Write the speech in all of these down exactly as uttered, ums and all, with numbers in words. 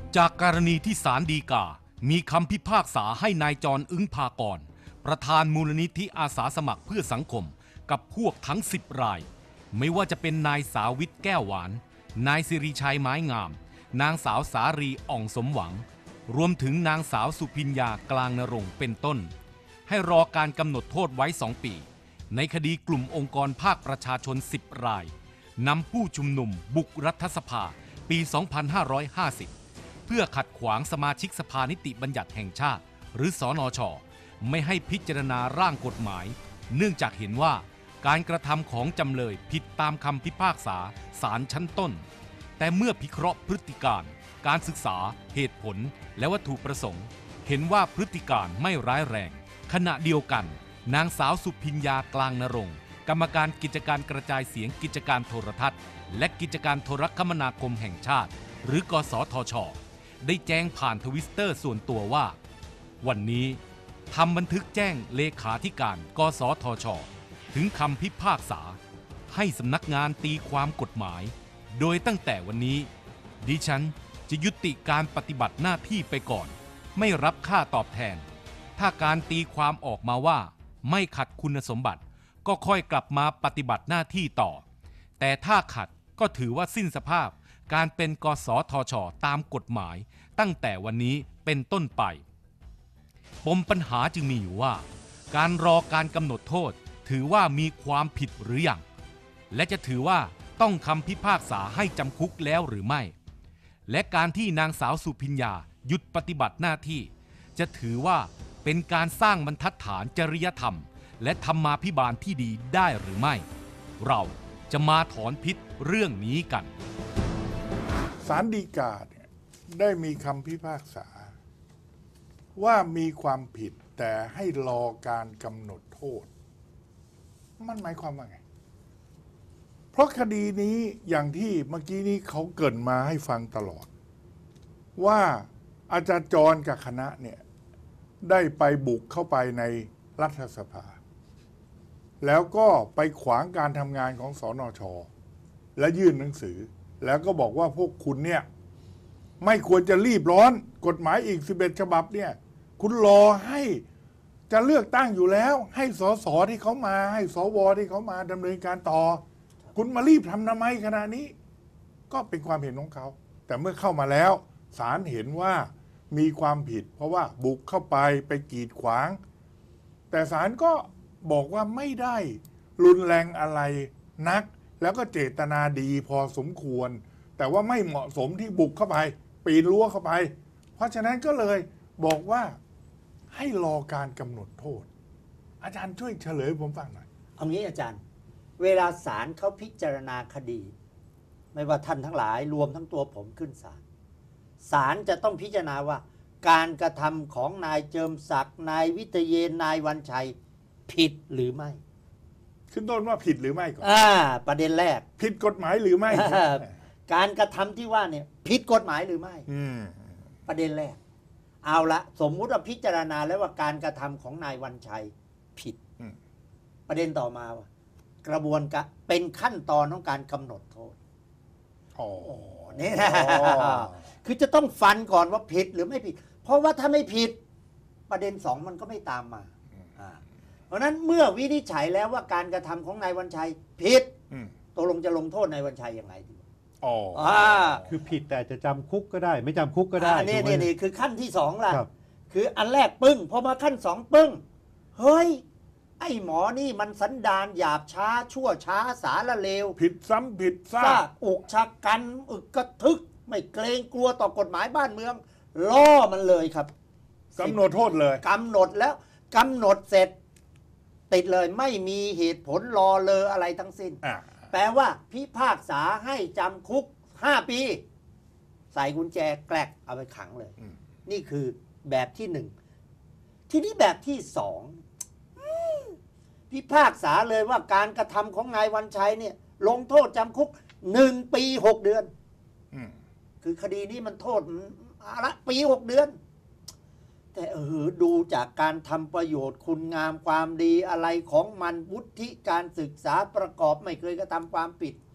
จากกรณีที่ศาลฎีกามีคำพิพากษาให้นายจรอึ้งภากรประธานมูลนิธิอาสาสมัครเพื่อสังคมกับพวกทั้งสิบรายไม่ว่าจะเป็นนายสาวิทย์แก้วหวานนายสิริชัยไม้งามนางสาวสารีอ่องสมหวังรวมถึงนางสาวสุพิญญากลางนรงค์เป็นต้นให้รอการกำหนดโทษไว้สองปีในคดีกลุ่มองค์กรภาคประชาชนสิบรายนำผู้ชุมนุมบุกรัฐสภาปี สองพันห้าร้อยห้าสิบ เพื่อขัดขวางสมาชิกสภานิติบัญญัติแห่งชาติหรือสนช.ไม่ให้พิจารณาร่างกฎหมายเนื่องจากเห็นว่าการกระทำของจำเลยผิดตามคำพิพากษาศาลชั้นต้นแต่เมื่อพิเคราะห์พฤติการการศึกษาเหตุผลและวัตถุประสงค์เห็นว่าพฤติการไม่ร้ายแรงขณะเดียวกันนางสาวสุพิญญากลางนรงค์กรรมการกิจการกระจายเสียงกิจการโทรทัศน์และกิจการโทรคมนาคมแห่งชาติหรือกสทช.ได้แจ้งผ่านทวิตเตอร์ส่วนตัวว่าวันนี้ทำบันทึกแจ้งเลขาธิการกสทช.ถึงคำพิพากษาให้สำนักงานตีความกฎหมายโดยตั้งแต่วันนี้ดิฉันจะยุติการปฏิบัติหน้าที่ไปก่อนไม่รับค่าตอบแทนถ้าการตีความออกมาว่าไม่ขัดคุณสมบัติก็ค่อยกลับมาปฏิบัติหน้าที่ต่อแต่ถ้าขัดก็ถือว่าสิ้นสภาพการเป็นกสทช.ตามกฎหมายตั้งแต่วันนี้เป็นต้นไปปมปัญหาจึงมีอยู่ว่าการรอการกำหนดโทษถือว่ามีความผิดหรือยังและจะถือว่าต้องคำพิพากษาให้จำคุกแล้วหรือไม่และการที่นางสาวสุพิญญาหยุดปฏิบัติหน้าที่จะถือว่าเป็นการสร้างบรรทัดฐานจริยธรรมและธรรมาภิบาลที่ดีได้หรือไม่เราจะมาถอนพิษเรื่องนี้กันศาลฎีกาเนี่ยได้มีคำพิพากษาว่ามีความผิดแต่ให้รอการกำหนดโทษมันหมายความว่าไงเพราะคดีนี้อย่างที่เมื่อกี้นี้เขาเกริ่นมาให้ฟังตลอดว่าอาจารย์จรกับคณะเนี่ยได้ไปบุกเข้าไปในรัฐสภาแล้วก็ไปขวางการทำงานของสนช.และยื่นหนังสือแล้วก็บอกว่าพวกคุณเนี่ยไม่ควรจะรีบร้อนกฎหมายอีกสิบเอ็ดฉบับเนี่ยคุณรอให้จะเลือกตั้งอยู่แล้วให้สสที่เขามาให้สวที่เขามาดำเนินการต่อคุณมารีบทำทำไมขณะนี้ก็เป็นความเห็นของเขาแต่เมื่อเข้ามาแล้วศาลเห็นว่ามีความผิดเพราะว่าบุกเข้าไปไปกีดขวางแต่ศาลก็บอกว่าไม่ได้รุนแรงอะไรนักแล้วก็เจตนาดีพอสมควรแต่ว่าไม่เหมาะสมที่บุกเข้าไปปีนรั้วเข้าไปเพราะฉะนั้นก็เลยบอกว่าให้รอการกำหนดโทษอาจารย์ช่วยเฉลยผมฟังหน่อยเอางี้อาจารย์เวลาศาลเขาพิจารณาคดีไม่ว่าท่านทั้งหลายรวมทั้งตัวผมขึ้นศาลศาลจะต้องพิจารณาว่าการกระทำของนายเจิมศักดิ์นายวิทยเยนนายวันชัยผิดหรือไม่ขึ้นต้นว่าผิดหรือไม่ก่อนอ่าประเด็นแรกผิดกฎหมายหรือไม่การกระทำที่ว่าเนี่ยผิดกฎหมายหรือไม่ประเด็นแรกเอาละสมมุติว่าพิจารณาแล้วว่าการกระทำของนายวันชัยผิดประเด็นต่อมาว่ากระบวนการเป็นขั้นตอนของการกำหนดโทษอ๋อนี่นะคือจะต้องฟันก่อนว่าผิดหรือไม่ผิดเพราะว่าถ้าไม่ผิดประเด็นสองมันก็ไม่ตามมาเพราะนั้นเมื่อวินิจฉัยแล้วว่าการกระทำของนายวันชัยผิดตกลงจะลงโทษนายวันชัยอย่างไรดีอ๋อคือผิดแต่จะจำคุกก็ได้ไม่จำคุกก็ได้นี่นี่นี่คือขั้นที่สองล่ะคืออันแรกปึ้งพอมาขั้นสองปึ้งเฮ้ยไอ้หมอนี่มันสันดานหยาบช้าชั่วช้าสารเลวผิดซ้ำผิดซากอุกชะกันอึกกระทึกไม่เกรงกลัวต่อกฎหมายบ้านเมืองล่อมันเลยครับกำหนดโทษเลยกำหนดแล้วกำหนดเสร็จติดเลยไม่มีเหตุผลรอเลออะไรทั้งสิ้นแปลว่าพิพากษาให้จำคุกห้าปีใส่กุญแจแกลกเอาไปขังเลยนี่คือแบบที่หนึ่งทีนี้แบบที่สองพิพากษาเลยว่าการกระทำของนายวันชัยเนี่ยลงโทษจำคุกหนึ่งปีหกเดือนคือคดีนี้มันโทษละปีหกเดือนแต่เออดูจากการทำประโยชน์คุณงามความดีอะไรของมันวุฒิการศึกษาประกอบไม่เคยกระทำความผิด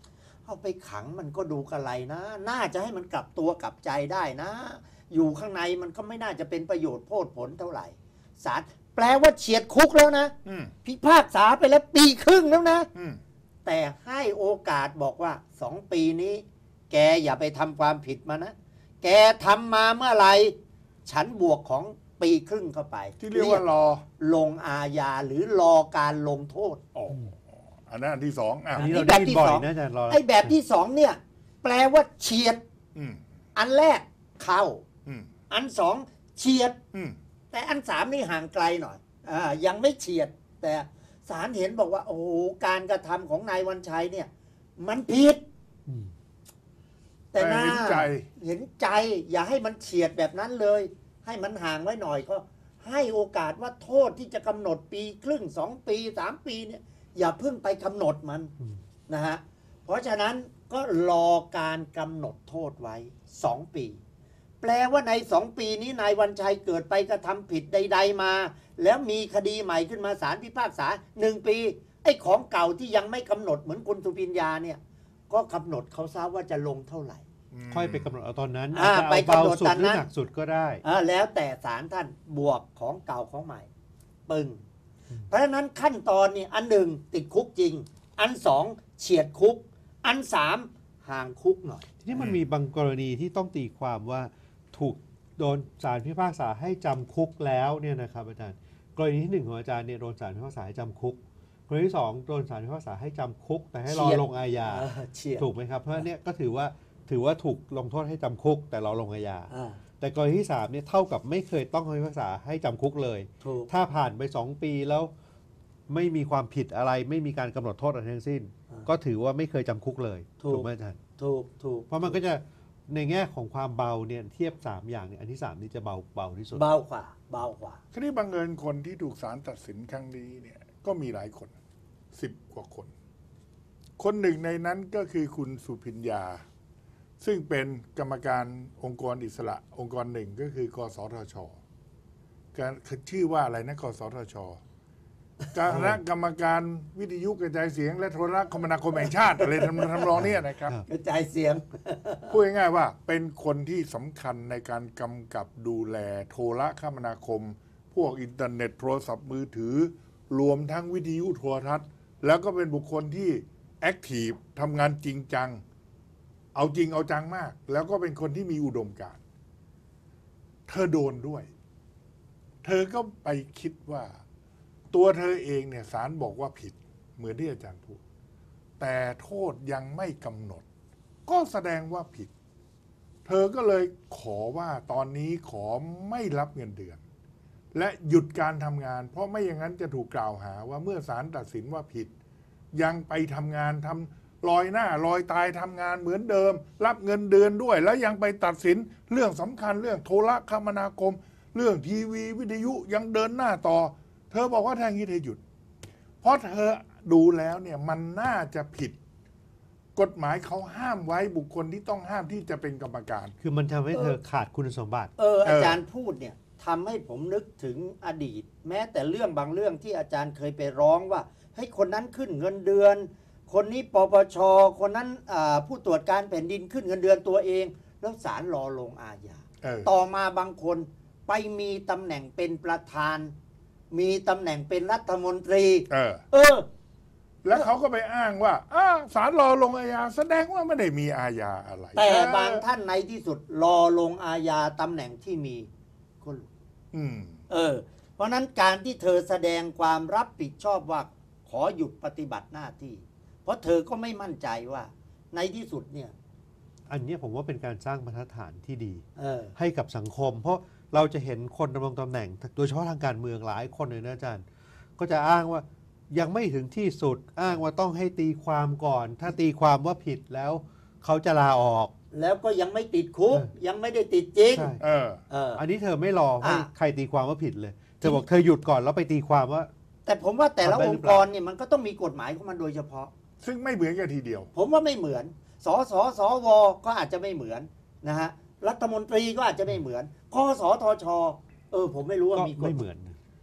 เอาไปขังมันก็ดูกระไรนะ น่าจะให้มันกลับตัวกลับใจได้นะ อยู่ข้างในมันก็ไม่น่าจะเป็นประโยชน์โพดผลเท่าไหร่ศาลแปลว่าเฉียดคุกแล้วนะอืมพิพากษาไปแล้วปีครึ่งแล้วนะอืมแต่ให้โอกาสบอกว่าสองปีนี้ แกอย่าไปทำความผิดมานะ แกทำมาเมื่อไหร่ฉันบวกของปีครึ่งเข้าไปที่เรียกว่ารอลงอาญาหรือรอการลงโทษอ๋ออันนั้นอันที่สองอ่ะอันนี้เราได้ยินบ่อยนะอาจารย์รอไอ้แบบที่สองเนี่ย แปลว่าเฉียดอืมอันแรกเข้าอืมอันสองเฉียดอืมแต่อันสามนี่ห่างไกลหน่อยอ่ายังไม่เฉียด แต่ศาลเห็นบอกว่า โอ้โหการกระทำของนายวันชัยเนี่ย มันผิดอืมแต่น่าเห็นใจเห็นใจ อย่าให้มันเฉียดแบบนั้นเลย ให้มันห่างไว้หน่อยก็ ให้โอกาสว่าโทษที่จะกำหนดปีครึ่งสองปีสามปีเนี่ย อย่าเพิ่งไปกำหนดมันอืมนะฮะเพราะฉะนั้นก็รอการกำหนดโทษไว้สองปี แปลว่าในสองปีนี้นายวันชัยเกิดไปกระทำผิดใด ๆมา แล้วมีคดีใหม่ขึ้นมาศาลพิพากษาหนึ่งปีไอ้ของเก่าที่ยังไม่กำหนดเหมือนคุณสุพิญญาเนี่ย ก็กำหนดเขาทราบว่าจะลงเท่าไหร่ค่อยไปกำหนดเอาตอนนั้นอ่าอาจจะไปเอาเบากำหนดสุดตอนหรืนั้อน หนักสุดก็ได้อ่าแล้วแต่ศาลท่านบวกของเก่าของใหม่ ปึ้งเพราะฉะนั้นขั้นตอนนี่อันหนึ่งติดคุกจริง อันสองเฉียดคุก อันสามห่างคุกหน่อยทีนี้มันมีบางกรณีที่ต้องตีความว่าถูกโดนศาลพิพากษาให้จำคุกแล้วเนี่ยนะครับอาจารย์กรณีที่หนึ่งของอาจารย์เนี่ยโดนศาลพิพากษาให้จำคุกกรณีที่สองโดนศาลพิพากษาให้จำคุก แต่ให้รอเฉียดลงอาญาเออเฉียดถูกไหมครับเพราะเนี่ยก็ถือว่าถือว่าถูกลงโทษให้จำคุก แต่รอลงอาญาอ่าแต่กรณีที่สามเนี่ยเท่ากับไม่เคยต้องคำพิพากษาให้จำคุกเลยถูกถ้าผ่านไปสองปีแล้วไม่มีความผิดอะไร ไม่มีการกำหนดโทษอะไรทั้งสิ้นอ่าก็ถือว่าไม่เคยจำคุกเลยถูกไหมอาจารย์ถูกถูกเพราะมันก็จะในแง่ของความเบาเนี่ยเทียบสามอย่างเนี่ยอันที่สามนี่จะเบาเบาที่สุดเบากว่าเบากว่าคดีบังเอิญคนที่ถูกศาลตัดสินครั้งนี้เนี่ย ก็มีหลายคนสิบกว่าคน คนหนึ่งในนั้นก็คือคุณสุพิญญา ซึ่งเป็นกรรมการองค์กรอิสระองค์กรหนึ่งก็คือกสทชการชื่อว่าอะไรนะกสทชคณะกรรมการวิทยุกระจายเสียง และโทรคมนาคมแห่งชาติอะไรทำทำนองเนี้ยนะครับกระจายเสียงพูดง่ายๆว่าเป็นคนที่สำคัญในการกำกับดูแลโทรคมนาคม พวกอินเทอร์เน็ตโทรศัพท์มือถือ รวมทั้งวิทยุโทรทัศน์ แล้วก็เป็นบุคคลที่แอคทีฟทำงานจริงจัง เอาจริงเอาจังมาก แล้วก็เป็นคนที่มีอุดมการณ์เธอโดนด้วย เธอก็ไปคิดว่า ตัวเธอเองเนี่ยศาลบอกว่าผิด เหมือนที่อาจารย์พูด แต่โทษยังไม่กำหนด ก็แสดงว่าผิด เธอก็เลยขอว่าตอนนี้ขอไม่รับเงินเดือน และหยุดการทำงาน เพราะไม่อย่างนั้นจะถูกกล่าวหาว่าเมื่อศาลตัดสินว่าผิด ยังไปทำงานทำลอยหน้าลอยตายทำงานเหมือนเดิม รับเงินเดือนด้วย แล้วยังไปตัดสินเรื่องสำคัญเรื่องโทรคมนาคม เรื่องทีวีวิทยุยังเดินหน้าต่อ เธอบอกว่าทางนี้เธอหยุด เพราะเธอดูแล้วเนี่ยมันน่าจะผิด กฎหมายเขาห้ามไว้บุคคลที่ต้องห้ามที่จะเป็นกรรมการคือมันทำให้เธอขาดคุณสมบัติเอออาจารย์พูดเนี่ยทำให้ผมนึกถึงอดีต แม้แต่เรื่องบางเรื่องที่อาจารย์เคยไปร้องว่าให้คนนั้นขึ้นเงินเดือน คนนี้ปปชคนนั้นอ่าผู้ตรวจการแผ่นดินขึ้นเงินเดือนตัวเอง แล้วศาลรอลงอาญาเออต่อมาบางคนไปมีตำแหน่งเป็นประธาน มีตำแหน่งเป็นรัฐมนตรีเออเออแล้วเขาก็ไปอ้างว่าอ้าศาลรอลงอาญาแสดงว่าไม่ได้มีอาญาอะไรแต่เออบางท่านในที่สุดรอลงอาญาตำแหน่งที่มีก็หลุดอืมเออ เพราะนั้นการที่เธอแสดงความรับผิดชอบว่าขอหยุดปฏิบัติหน้าที่ เพราะเธอก็ไม่มั่นใจว่า ในที่สุดเนี่ยอันเนี้ยผมว่าเป็นการสร้างบรรทัดฐานที่ดีเออให้กับสังคม เพราะเราจะเห็นคนดำรงตำแหน่ง โดยเฉพาะทางการเมืองหลายคนเลยนะอาจารย์ ก็จะอ้างว่ายังไม่ถึงที่สุด อ้างว่าต้องให้ตีความก่อน ถ้าตีความว่าผิดแล้วเขาจะลาออกแล้วก็ยังไม่ติดคุกเออยังไม่ได้ติดจริงใช่เออเอออันนี้เธอไม่รอให้อ่ะใครตีความว่าผิดเลย เธอบอกเธอหยุดก่อนแล้วไปตีความว่าแต่ผมว่าแต่ละทำได้อหรืงอค์เปล่ากรเนี่ยมันก็ต้องมีกฎหมายของมันโดยเฉพาะซึ่งไม่เหมือนกันทีเดียวผมว่าไม่เหมือน สสสวก็อาจจะไม่เหมือนนะฮะ รัฐมนตรีก็อาจจะไม่เหมือน คสทช เออ ผมไม่รู้ว่าก็มีกฎไม่เหมือน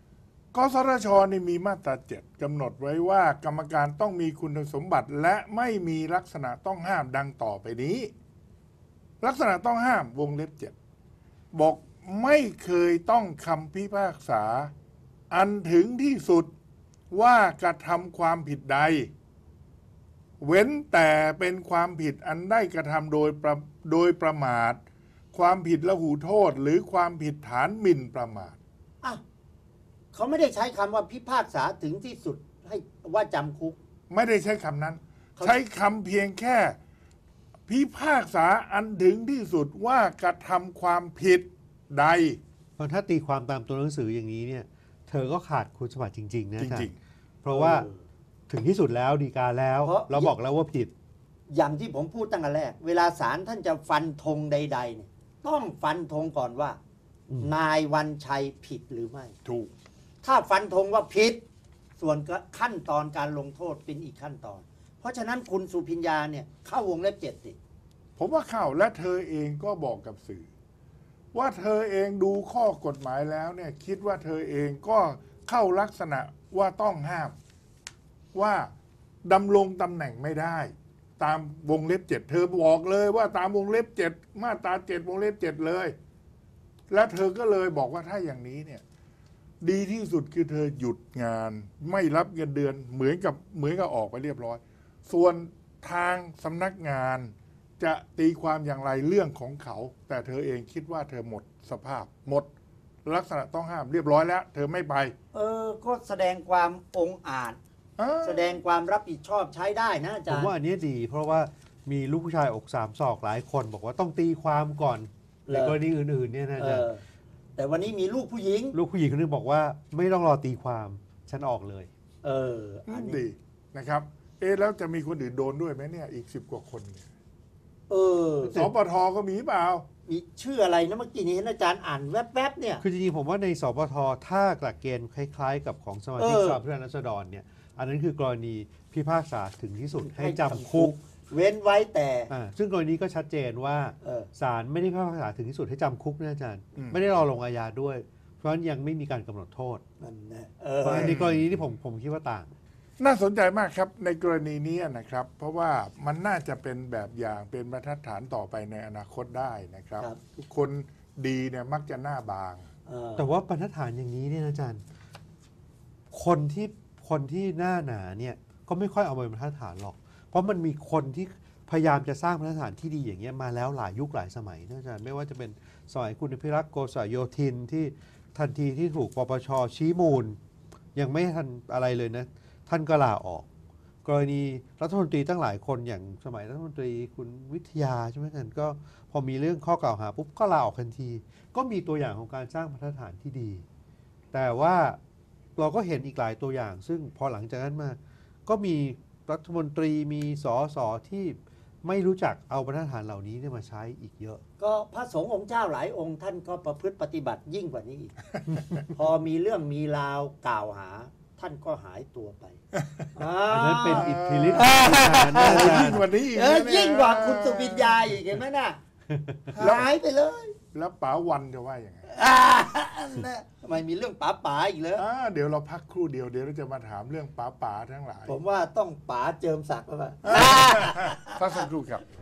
กสทช.นี่มีมาตราเจ็ดกำหนดไว้ว่ากรรมการต้องมีคุณสมบัติและไม่มีลักษณะต้องห้ามดังต่อไปนี้ ลักษณะต้องห้ามวงเล็บเจ็ดบอกไม่เคยต้องคำพิพากษาอันถึงที่สุดว่ากระทำความผิดใดเว้นแต่เป็นความผิดอันได้กระทำโดยประโดยประมาทความผิดละหูโทษหรือความผิดฐานหมิ่นประมาทอ้าวเขาไม่ได้ใช้คำว่าพิพากษาถึงที่สุดให้ว่าจำคุกไม่ได้ใช้คำนั้นเขาใช้คำเพียงแค่พิพากษาอันถึงที่สุดว่ากระทำความผิดใดเพราะถ้าตีความตามตัวหนังสืออย่างนี้เนี่ยเธอก็ขาดคุณสมบัติจริงๆนะจอาจารริงย์เพราะว่าถึงที่สุดแล้วดีกาแล้วเพราะเราบอกแล้วว่าผิดอย่างที่ผมพูดตั้งแต่แรก เวลาศาลท่านจะฟันธงใดๆเนี่ยต้องฟันธงก่อนว่าอืมนายวันชัยผิดหรือไม่ๆ ถูกถ้าฟันธงว่าผิด ส่วนขั้นตอนการลงโทษเป็นอีกขั้นตอน เพราะฉะนั้นคุณสุพิญญาเนี่ยเข้าวงเล็บเจ็ดสิผมว่าเข้าและเธอเองก็บอกกับสื่อ ว่าเธอเองดูข้อกฎหมายแล้วเนี่ยคิดว่าเธอเองก็เข้าลักษณะว่าต้องห้าม ว่าดำรงตำแหน่งไม่ได้ ตามวงเล็บเจ็ดเธอบอกเลยว่าตามวงเล็บเจ็ดมาตราเจ็ดวงเล็บเจ็ดเลย และเธอก็เลยบอกว่าถ้าอย่างนี้เนี่ยดีที่สุดคือเธอหยุดงานไม่รับเงินเดือนเหมือนกับเหมือนกับออกไปเรียบร้อย ส่วนทางสำนักงานจะตีความอย่างไรเรื่องของเขา แต่เธอเองคิดว่าเธอหมดสภาพหมดลักษณะต้องห้ามเรียบร้อยแล้ว เธอไม่ไปเออ ก็แสดงความองอาจอ้าแสดงความรับผิดชอบใช้ได้นะอาผจาม รย์ว่าอันนี้ดี เพราะว่ามีลูกผู้ชายอกสามศอกหลายคนบอกว่าต้องตีความก่อนเหรในอกรณีอื่นๆเนี่ยนะเออาจารอย์แต่วันนี้มีลูกผู้หญิงลูกผู้หญิงคนนึงบอกว่าไม่ต้องรอตีความฉันออกเลยเออ อันนี้ดีนะครับ เอ๊ะแล้วจะมีคนอื่นโดนด้วยไหมเนี่ยอีกสิบกว่าคนเนี่ยเออสปทก็มีเปล่ามีชื่ออะไรนะเมื่อกี้นี้เห็นอาจารย์อ่านแวบๆเนี่ยคือจริงๆผมว่าในสปทถ้าหลักเกณฑ์คล้ายๆ กับของสมาชิกเออสภาผู้แทนราษฎรเนี่ยอันนั้นคือกรณีพิพากษาถึงที่สุดให้ให้จำจำคุคุกก เว้นไว้แต่อ่าซึ่งกรณีก็ชัดเจนว่าเออศาลไม่ได้พิพากษาถึงที่สุดให้จำคุกนะอาจารย์อืมไม่ได้รอลงอาญาด้วย เพราะฉะนั้นยังไม่มีการกำหนดโทษนั่นนะเอเพอราะฉะนั้นในกรณีที่ผมผมคิดว่าต่างน่าสนใจมากครับในกรณีนี้นะครับ เพราะว่ามันน่าจะเป็นแบบอย่างเป็นบรรทัดฐานต่อไปในอนาคตได้นะครับครับทุกคนดีเนี่ยมักจะหน้าบางเออแต่ว่าบรรทัดฐานอย่างนี้เนี่ยนะอาจารย์ คนที่คนที่หน้าหนาเนี่ยก็ไม่ค่อยเอามาเป็นบรรทัดฐานหรอก เพราะมันมีคนที่พยายามจะสร้างบรรทัดฐานที่ดีอย่างเงี้ยมาแล้วหลายยุคหลายสมัยนะอาจารย์ไม่ว่าจะเป็นสมัยคุณอภิรักษ์โกษโยธินที่ทันทีที่ถูกปปชชี้มูล ยังไม่ทันอะไรเลยนะ ท่านก็ลาออก กรณีรัฐมนตรีตั้งหลายคนอย่างสมัยรัฐมนตรีคุณวิทยาใช่ไหมท่านก็พอมีเรื่องข้อกล่าวหาปุ๊บก็ลาออกทันที ก็มีตัวอย่างของการสร้างมาตรฐานที่ดี แต่ว่าเราก็เห็นอีกหลายตัวอย่าง ซึ่งพอหลังจากนั้นมา ก็มีรัฐมนตรีมีสอสอที่ไม่รู้จักเอามาตรฐานเหล่านี้เนี่ยมาใช้อีกเยอะก็พระสงฆ์องค์เจ้าหลายองค์ท่านก็ประพฤติปฏิบัติยิ่งกว่านี้อีก พอมีเรื่องมีราวกล่าวหา ท่านก็หายตัวไปอันนั้นเป็นอิทธิฤทธิ์อ่าของทหารนะอาจารยิ่งย์กว่านี้อีกเออนะเนี่ยิ่งกว่าคุณสุวิญญาอีกเห็นไหมน่ะหายไปเลยแล้วป๋าวันจะว่าอย่างไงอ่านะทำไมมีเรื่องป๋าป๋าอีกเลยอ่าเดี๋ยวเราพักครู่เดียวเดี๋ยวเราจะมาถามเรื่องป๋าป๋าทั้งหลายผมว่าต้องป๋าเจิมศักดิ์แล้วป่ะพักสักครู่ครับ